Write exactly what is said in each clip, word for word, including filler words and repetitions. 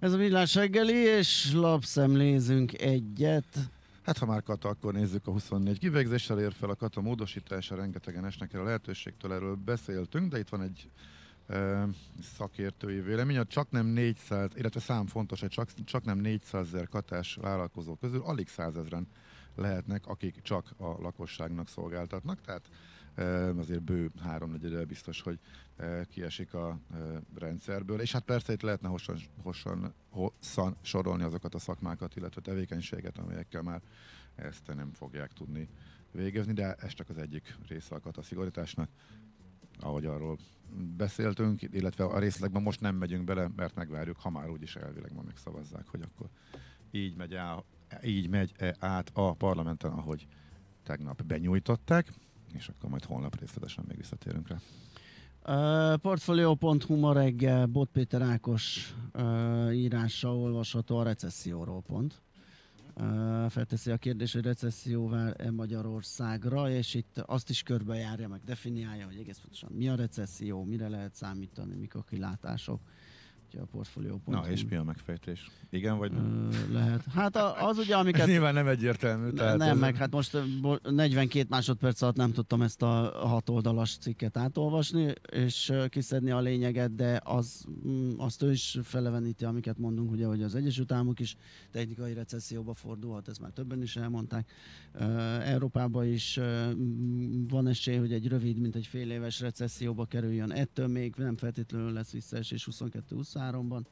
Ez a Millás reggeli, és lapszemlézünk egyet. Hát ha már Kata, akkor nézzük a huszonnégy kivégzéssel ér fel a Kata módosítása, rengetegen esnek el a lehetőségtől, erről beszéltünk, de itt van egy e, szakértői vélemény, a csak nem négyszáz, illetve szám fontos, hogy csak, csak nem négyszázezer katás vállalkozó közül alig százezren lehetnek, akik csak a lakosságnak szolgáltatnak, tehát e, azért bő háromnegyedel biztos, hogy e, kiesik a e, rendszerből, és hát persze itt lehetne hosszan, hosszan, hosszan sorolni azokat a szakmákat, illetve tevékenységet, amelyekkel már ezt nem fogják tudni végezni, de ez csak az egyik része a kataszigorításnak, ahogy arról beszéltünk, illetve a részlegben most nem megyünk bele, mert megvárjuk, ha már úgyis elvileg ma megszavazzák, hogy akkor így megy, á, így megy át a parlamenten, ahogy tegnap benyújtották, és akkor majd holnap részletesen még visszatérünk rá. Uh, Portfolio pont hu ma reggel Bot Péter Ákos uh, írása olvasható a recesszióról pont. Uh, felteszi a kérdés, hogy recesszió vár-e Magyarországra, és itt azt is körbejárja, meg definiálja, hogy egész pontosan mi a recesszió, mire lehet számítani, mik a kilátások. A Portfolio pont hu. Na, és mi a megfejtés? Igen, vagy nem? Uh, lehet. Hát az ugye, amiket... Nyilván nem egyértelmű. Ne, nem, ez... meg hát most negyvenkét másodperc alatt nem tudtam ezt a hat oldalas cikket átolvasni, és kiszedni a lényeget, de az, azt ő is feleveníti, amiket mondunk, ugye, hogy az Egyesült Államok is technikai recesszióba fordulhat, ezt már többen is elmondták. Uh, Európában is uh, van esély, hogy egy rövid, mint egy fél éves recesszióba kerüljön. Ettől még nem feltétlenül lesz visszaesés huszonkettő huszonháromban,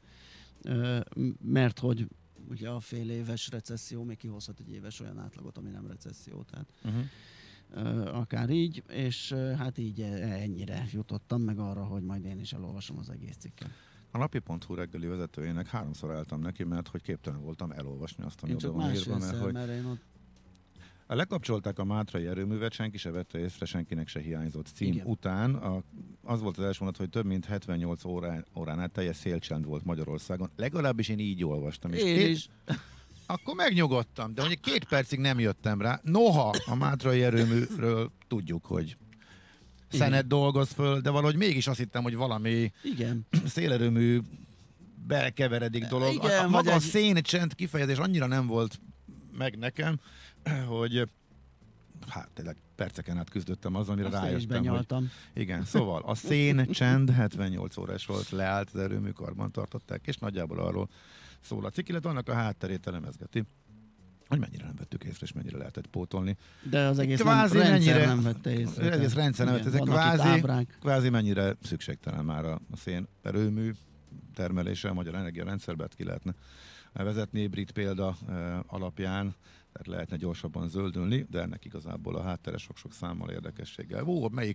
mert hogy ugye a fél éves recesszió még kihozhat egy éves olyan átlagot, ami nem recesszió, tehát uh-huh. akár így, és hát így ennyire jutottam meg arra, hogy majd én is elolvasom az egész cikket. A napi pont hu reggeli vezetőjének háromszor álltam neki, mert hogy képtelen voltam elolvasni azt, ami oda van írva, mert hogy mert én ott... lekapcsolták a mátrai erőművet, senki se vette észre, senkinek se hiányzott cím. Igen. Után a, az volt az első mondat, hogy több mint hetvennyolc órán, órán át teljes szélcsend volt Magyarországon. Legalábbis én így olvastam. És én két, is. Akkor megnyugodtam, de mondjuk két percig nem jöttem rá. Noha a mátrai erőműről tudjuk, hogy szenet dolgoz föl, de valahogy mégis azt hittem, hogy valami igen. szélerőmű belekeveredik dolog. Igen, a, a maga egy... a széncsend kifejezés annyira nem volt meg nekem, hogy hát tényleg perceken át küzdöttem azzal, amire azt rájöttem, hogy igen, szóval a széncsend hetvennyolc órás volt, leállt az erőmű, karban tartották, és nagyjából arról szól a cikk, illetve annak a hátterét elemezgeti, hogy mennyire nem vettük észre, és mennyire lehetett pótolni. De az egész kvázi nem, rendszer mennyire, nem vette észre. Az egész rendszer nem vette észre. Kvázi, kvázi mennyire szükségtelen már a, a szén erőmű termelése a magyar energiarendszerbe, ki lehetne vezetni brit példa e, alapján, tehát lehetne gyorsabban zöldülni, de ennek igazából a háttere sok-sok számmal érdekességgel. Ó, melyik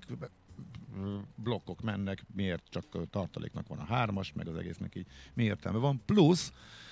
blokkok mennek, miért csak tartaléknak van a hármas, meg az egésznek így mi értelme van. Plusz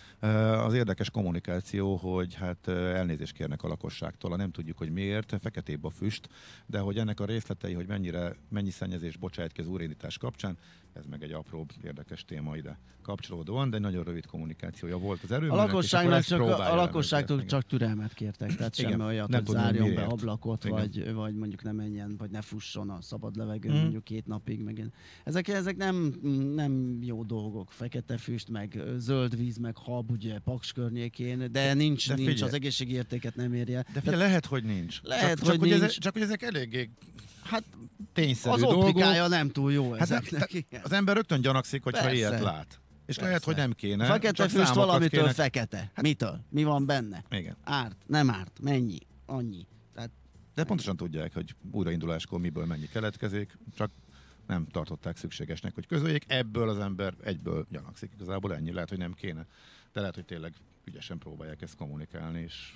az érdekes kommunikáció, hogy hát elnézést kérnek a lakosságtól, nem tudjuk, hogy miért, feketébb a füst, de hogy ennek a részletei, hogy mennyire, mennyi szennyezés bocsájt ki az újraindítás kapcsán, ez meg egy apróbb érdekes téma ide kapcsolódóan, de egy nagyon rövid kommunikációja volt az erőműnek. A lakosságnak csak, a lakosságtól csak türelmet kértek, tehát igen, semmi olyat, hogy zárjon miért. Be ablakot, vagy, vagy mondjuk ne menjen, vagy ne fusson a szabad levegőn mm. mondjuk két napig. Meg ezek, ezek nem, nem jó dolgok, fekete füst, meg zöld víz, meg hab, ugye Paks környékén, de nincs, de nincs az egészségi értéket nem érje. De figyelj, lehet, hogy nincs. Lehet, csak, hogy csak, nincs. Hogy ezek, csak hogy ezek eléggé hát tényszerű az dolgok. Az optikája nem túl jó hát ezeknek. Az ember rögtön gyanakszik, hogyha persze, ilyet lát. És persze. lehet, hogy nem kéne. A fekete füst valamitől kéne... fekete. Hát, mitől? Mi van benne? Igen. Árt, nem árt, mennyi, annyi. Tehát, de pontosan tudják, hogy újrainduláskor miből mennyi keletkezik, csak nem tartották szükségesnek, hogy közöljék. Ebből az ember egyből gyanakszik. Igazából ennyi. Lehet, hogy nem kéne. De lehet, hogy tényleg ügyesen próbálják ezt kommunikálni, és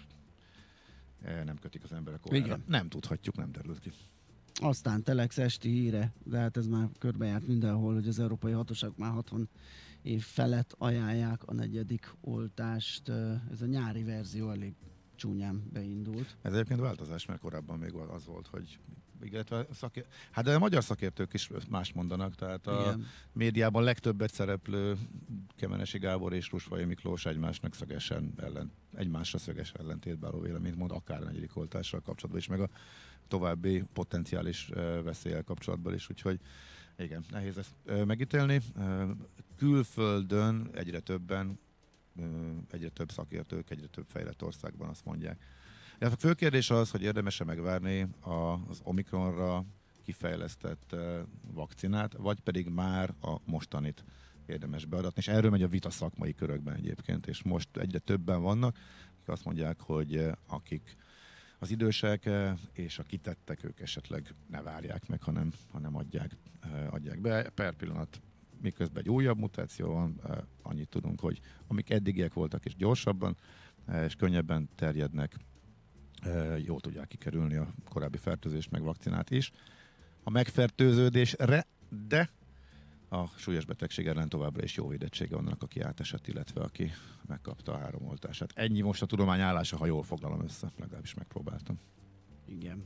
nem kötik az emberek órára. Nem tudhatjuk, nem derült ki. Aztán Telex esti híre, de hát ez már körbejárt mindenhol, hogy az európai hatóságok már hatvan év felett ajánlják a negyedik oltást. Ez a nyári verzió elég csúnyán beindult. Ez egyébként változás, mert korábban még az volt, hogy illetve szakér... hát de a magyar szakértők is más mondanak, tehát a igen. médiában legtöbbet szereplő Kemenesi Gábor és Rusvai Miklós egymásnak szögesen ellen, egymásra szöges ellentétben álló véleményt mond, akár a negyedik oltással kapcsolatban is, meg a további potenciális uh, veszélyel kapcsolatban is, úgyhogy igen, nehéz ezt uh, megítélni. Uh, külföldön egyre többen egyre több szakértők, egyre több fejlett országban azt mondják. A fő kérdés az, hogy érdemes-e megvárni az Omikronra kifejlesztett vakcinát, vagy pedig már a mostanit érdemes beadatni, és erről megy a vita szakmai körökben egyébként, és most egyre többen vannak, akik azt mondják, hogy akik az idősek és a kitettek, ők esetleg ne várják meg, hanem, hanem adják, adják be. Per pillanat, miközben egy újabb mutáció van, annyit tudunk, hogy amik eddigiek voltak és gyorsabban és könnyebben terjednek, jól tudják kikerülni a korábbi fertőzést, meg vakcinát is. A megfertőződésre, de a súlyos betegség ellen továbbra is jó védettsége van annak, aki átesett, illetve aki megkapta a három oltását. Ennyi most a tudomány állása, ha jól foglalom össze, legalábbis megpróbáltam. Igen.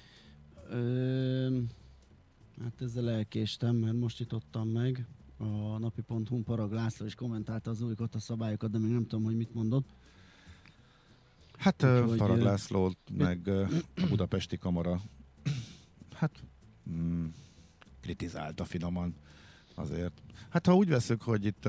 Ö, hát ezzel elkéstem, mert most nyitottam meg. A napi pont hu Parag László is kommentálta az újkot, a szabályokat, de még nem tudom, hogy mit mondott. Hát Úgy, Parag hogy, László, meg a Budapesti Kamara hát mm, kritizálta finoman azért. Hát ha úgy veszük, hogy itt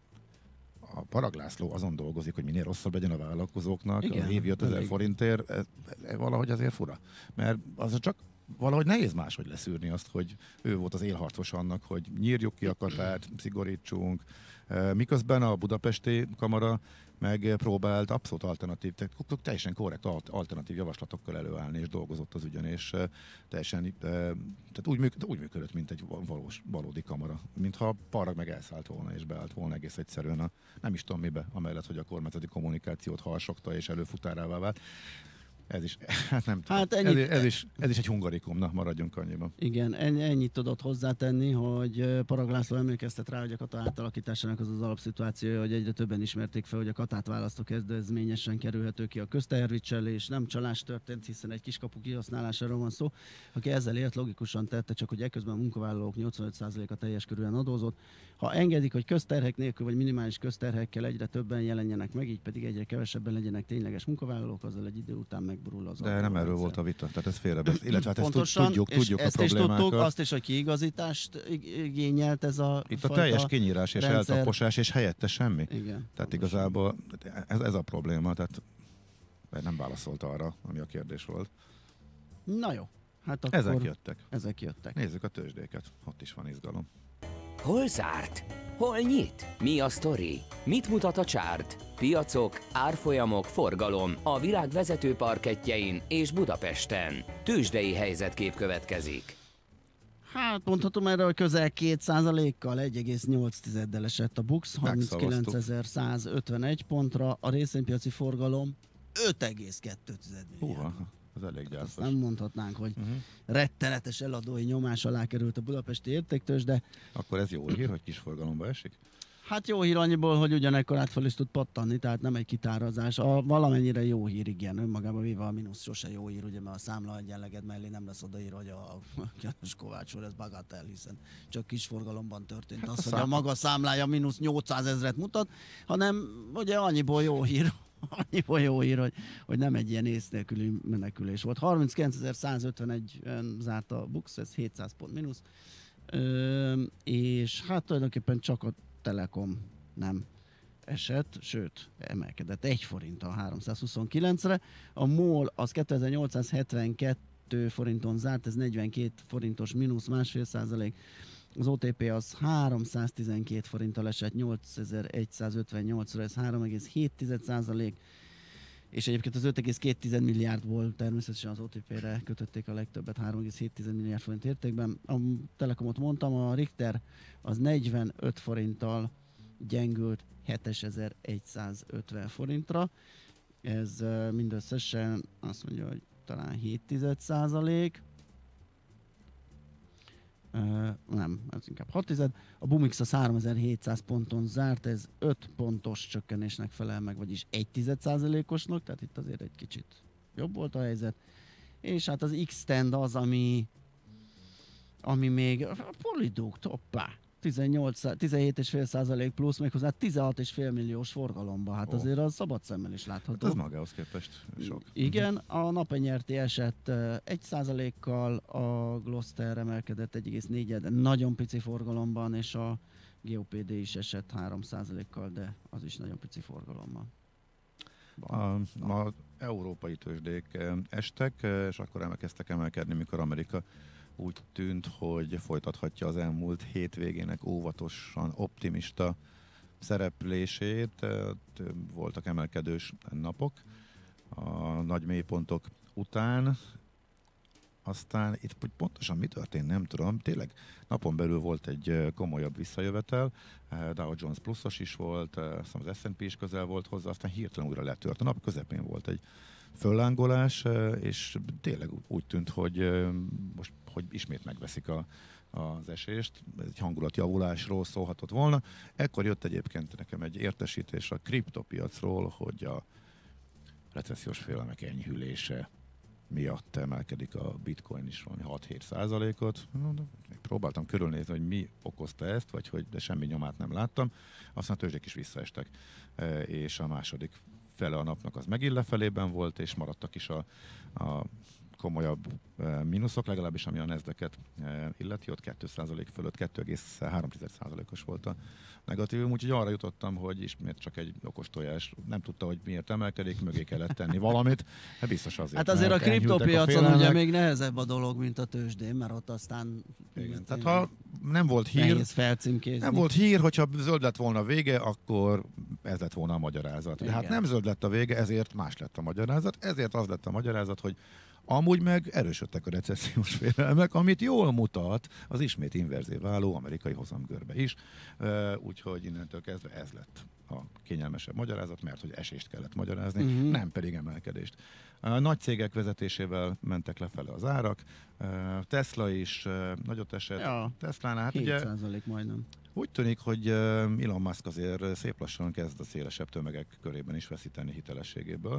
a Parag László azon dolgozik, hogy minél rosszabb legyen a vállalkozóknak, igen, a évi ötezer forintért, ez, ez valahogy azért fura. Mert az csak valahogy nehéz máshogy leszűrni azt, hogy ő volt az élharcos annak, hogy nyírjuk ki a katárt, szigorítsunk, miközben a Budapesti Kamara megpróbált abszolút alternatív, tehát teljesen korrekt alternatív javaslatokkal előállni, és dolgozott az ügyön, és teljesen tehát úgy, működött, úgy működött, mint egy valós, valódi kamara. Mintha Parag meg elszállt volna, és beállt volna egész egyszerűen a, nem is tudom mibe, amellett, hogy a kormányzati kommunikációt harsogta, és előfutárává vált. Ez is, hát nem tudom. Hát ennyit, ez, ez, is, ez is egy hungarikum, na maradjunk annyiban. Igen, ennyit tudott hozzátenni, hogy Parag László emlékeztet rá, hogy a kata átalakításának az az alapszituációja, hogy egyre többen ismerték fel, hogy a katát választó kezdeményesen kerülhető ki a köztehervicselés, nem csalás történt, hiszen egy kiskapu kihasználásáról van szó. Aki ezzel élt, logikusan tette, csak hogy eközben a munkavállalók nyolcvanöt százaléka teljes körűen adózott. Ha engedik, hogy közterhek nélkül vagy minimális közterhekkel egyre többen jelenjenek meg, így pedig egyre kevesebben legyenek tényleges munkavállalók, azzal egy idő után megborul az. De nem erről volt a vita, tehát ez félrebesz. Illetve hát pontosan, ezt tudjuk, tudjuk ezt a problémákat. Is tudtuk, azt is, hogy kiigazítást igényelt ez a itt a teljes kinyírás és rendszer. Eltaposás, és helyette semmi. Igen, tehát pontosan. Igazából ez, ez a probléma, tehát nem válaszolt arra, ami a kérdés volt. Na jó, hát akkor ezek jöttek. Ezek jöttek. Nézzük a tőzsdéket, ott is van izgalom. Hol zárt? Hol nyit? Mi a sztori? Mit mutat a csárt? Piacok, árfolyamok, forgalom a világ vezető parkettjein és Budapesten. Tőzsdei helyzetkép következik. Hát mondhatom erre, hogy közel két százalékkal egy egész nyolc tizeddel esett a BUX, harminckilencezer-százötvenegy pontra, a részvénypiaci forgalom öt egész kettő milliárd. Húha, az elég gyászos. Azt nem mondhatnánk, hogy uh-huh. rettenetes eladói nyomás alá került a budapesti értéktőzsde, de... Akkor ez jó hír, hogy kis forgalomba esik? Hát jó hír annyiból, hogy ugyanekkor át fel is tud pattanni, tehát nem egy kitárazás. A valamennyire jó hír, igen, önmagában véve a mínusz sose jó hír, ugye, mert a számla egyenleged mellé nem lesz odaírva, hogy a János Kovács úr, ez bagatel, hiszen csak kis forgalomban történt hát az, a hogy szám... a maga számlája mínusz nyolcszázezret mutat, hanem ugye annyiból jó hír, annyiból jó hír, hogy, hogy nem egy ilyen ész nélküli menekülés volt. harminckilencezer-százötvenegy zárt a BUX, ez hétszáz pont mínusz, Ö, és hát tulajdonképpen csak a Telekom nem esett, sőt, emelkedett egy forinttal háromszázhuszonkilencre. A MOL az kétezer-nyolcszázhetvenkettő forinton zárt, ez negyvenkét forintos mínusz, másfél százalék. Az o té pé az háromszáztizenkét forinttal esett nyolcezer-százötvennyolcra, ez három egész hét százalék. És egyébként az öt egész két milliárdból természetesen az o té pére kötötték a legtöbbet, három egész hét milliárd forint értékben. A Telekomot mondtam, a Richter az negyvenöt forinttal gyengült hétezer-százötven forintra. Ez uh, mindösszesen azt mondja, hogy talán hét százalék. Uh, nem, ez inkább hat tized. A Bumix az háromezer-hétszáz ponton zárt, ez öt pontos csökkenésnek felel meg, vagyis egy tized százalékosnak, tehát itt azért egy kicsit jobb volt a helyzet. És hát az X-Tend az, ami ami még polidúgt, hoppá, tizennyolc, tizenhét egész öt százalék plusz, méghozzá tizenhat egész öt milliós forgalomba. Hát oh. azért az szabad szemmel is látható. Hát ez magához képest sok. Igen, a napenyerti esett egy százalékkal, a Gloster emelkedett egy egész négy, de nagyon pici forgalomban, és a gé o pé dé is esett három százalékkal, de az is nagyon pici forgalommal. A, az európai tőzsdék estek, és akkor elkezdtek emelkedni, mikor Amerika úgy tűnt, hogy folytathatja az elmúlt hétvégének óvatosan optimista szereplését. Voltak emelkedős napok a nagy mélypontok után. Aztán itt pontosan mi történt, nem tudom. Tényleg napon belül volt egy komolyabb visszajövetel, Dow Jones pluszos is volt, az es and pé is közel volt hozzá, aztán hirtelen újra letört. A nap közepén volt egy föllángolás, és tényleg úgy tűnt, hogy most hogy ismét megveszik a, az esést, egy hangulatjavulásról szólhatott volna. Ekkor jött egyébként nekem egy értesítés a kriptopiacról, hogy a recessziós félelmek enyhülése miatt emelkedik a bitcoin is valami hat-hét százalékot. Próbáltam körülnézni, hogy mi okozta ezt, vagy hogy de semmi nyomát nem láttam. Aztán a tőzsdék is visszaestek, és a második fele a napnak az megint lefelében volt, és maradtak is a, a komolyabb e, mínuszok, legalábbis ami a Nasdaqet e, illeti, ott két százalék fölött kettő egész három százalékos volt a negatívum, úgyhogy arra jutottam, hogy ismét csak egy okos tojás, nem tudta, hogy miért emelkedik, mögé kellett tenni valamit, hát biztos azért. Hát azért a kriptopiacon ugye még nehezebb a dolog, mint a tőzsdén, mert ott aztán igen, tehát ha nem volt hír, nem volt hír, hogyha zöld lett volna a vége, akkor ez lett volna a magyarázat. Igen. Hát nem zöld lett a vége, ezért más lett a magyarázat, ezért az lett a magyarázat, hogy amúgy meg erősödtek a recessziós félelmek, amit jól mutat az ismét inverzé váló amerikai hozamgörbe is, úgyhogy innentől kezdve ez lett a kényelmesebb magyarázat, mert hogy esést kellett magyarázni, uh-huh. nem pedig emelkedést. A nagy cégek vezetésével mentek lefele az árak, Tesla is nagyot esett. Ja, Teslánál, hát hét százalék ugye majdnem. Úgy tűnik, hogy Elon Musk azért szép lassan kezd a szélesebb tömegek körében is veszíteni hitelességéből,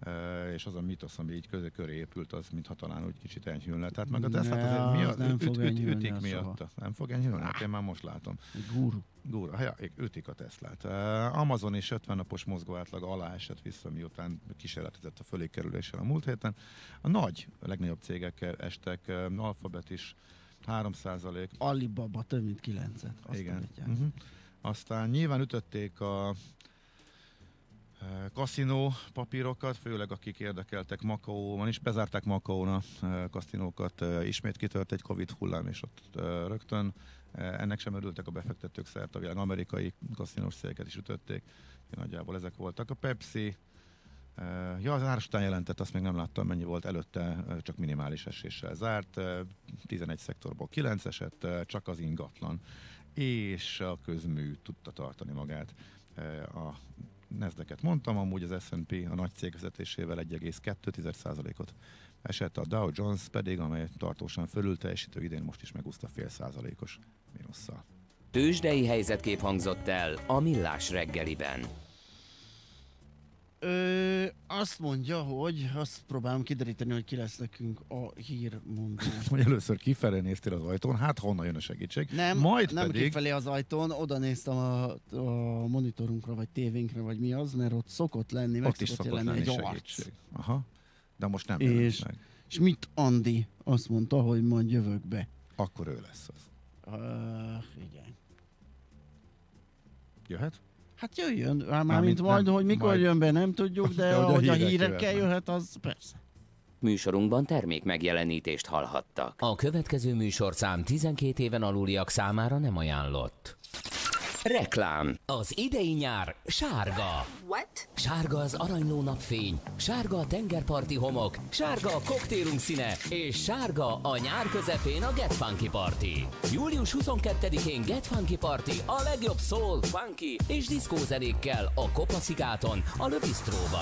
és az a mitosz, ami így közé köré épült, az mintha talán úgy kicsit enyhülne. Tehát meg a Tesla azért miatt, nem üt, fog üt, üt, ütik miatta. Nem fog enyhülni? Hát én már most látom. Guru. Guru, ja, ütik a Teslát. Amazon is ötven napos mozgó átlag alá esett vissza, miután kísérletezett a fölé kerüléssel a múlt héten. A nagy, a legnagyobb cégek estek, Alphabet is három százalék. Alibaba több mint kilencet. Igen. Uh-huh. Aztán nyilván ütötték a kaszinó papírokat, főleg akik érdekeltek Makaóban is. Bezárták Makaón a kaszinókat, ismét kitört egy Covid hullám, és ott rögtön ennek sem örültek a befektetők szerte a világ. Amerikai kaszinós cégeket is ütötték. Nagyjából ezek voltak. A Pepsi, ja, az áras után jelentett, azt még nem láttam, mennyi volt előtte, csak minimális eséssel zárt. tizenegy szektorból kilenc esett, csak az ingatlan és a közmű tudta tartani magát. A Nasdaqet mondtam, amúgy az es and pé a nagy cég vezetésével egy egész kettő százalékot esett, a Dow Jones pedig, amely tartósan fölül teljesítő, idén most is megúszta fél százalékos mínusszal. Tőzsdei helyzetkép hangzott el a Millás reggeliben. Ö, azt mondja, hogy azt próbálom kideríteni, hogy ki lesz nekünk a hírmondó. Hogy először kifelé néztél az ajtón, hát honnan jön a segítség? Nem, Majd nem pedig... kifelé az ajtón, oda néztem a, a monitorunkra, vagy tévénkre, vagy mi az, mert ott szokott lenni, meg ott is szokott lenni egy arc. Aha, de most nem és, meg. És mit Andi azt mondta, hogy majd jövök be. Akkor ő lesz az. Uh, igen. Jöhet? Hát jöjjön, már mint majd, nem, hogy mikor majd... jön be, nem tudjuk, de, de hogy a, a hírekkel jöhet, az persze. Műsorunkban termék megjelenítést hallhattak. A következő műsorszám tizenkét éven aluliak számára nem ajánlott. Reklám. Az idei nyár sárga. What? Sárga az aranyló napfény, sárga a tengerparti homok, sárga a koktélunk színe, és sárga a nyár közepén a Get Funky Party. július huszonkettedikén Get Funky Party a legjobb soul, funky és diszkózenékkel a Kopaszigáton, a Le Bistróban.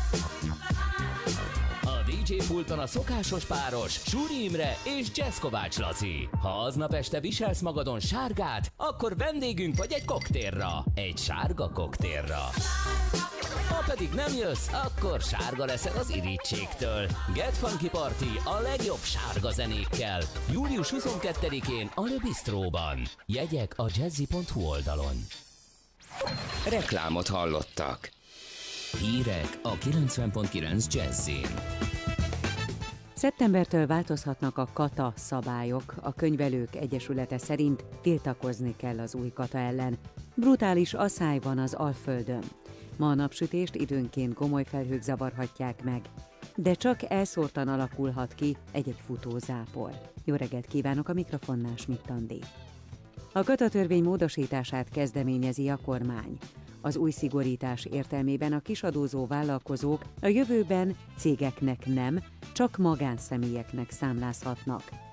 dé dzsé pulton a szokásos páros, Súri Imre és Jazz Kovács Laci. Ha aznap este viselsz magadon sárgát, akkor vendégünk vagy egy koktélra. Egy sárga koktélra. Ha pedig nem jössz, akkor sárga leszel az irítségtől. Get Funky Party a legjobb sárga zenékkel. július huszonkettedikén a Le Bistróban. Jegyek a jazzy pont hu oldalon. Reklámot hallottak. Hírek a kilencven pont kilenc Jazzin. Szeptembertől változhatnak a kata szabályok. A Könyvelők Egyesülete szerint tiltakozni kell az új kata ellen. Brutális asszály van az Alföldön. Ma a napsütést időnként gomoly felhők zavarhatják meg, de csak elszórtan alakulhat ki egy-egy futózápor. Jó reggelt kívánok, a mikrofonnál Schmidt Andi. A katatörvény módosítását kezdeményezi a kormány. Az új szigorítás értelmében a kisadózó vállalkozók a jövőben cégeknek nem, csak magánszemélyeknek számlázhatnak.